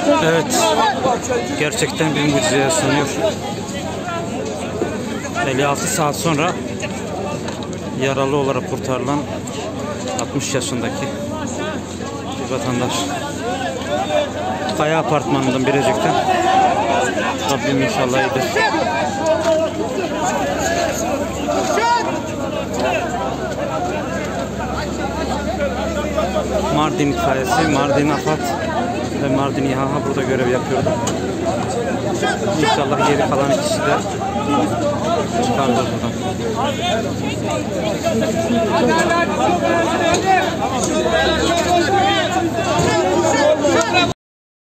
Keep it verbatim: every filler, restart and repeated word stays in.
Evet, gerçekten bir mucize yaşanıyor. elli altı saat sonra yaralı olarak kurtarılan altmış yaşındaki bir vatandaş. Kaya Apartmanı'ndan Birecik'ten. Rabbim inşallah iyidir. Mardin itfaiyesi, Mardin AFAD ve Mardin İHA burada görev yapıyordu. İnşallah geri kalan ikisi de çıkarlar buradan.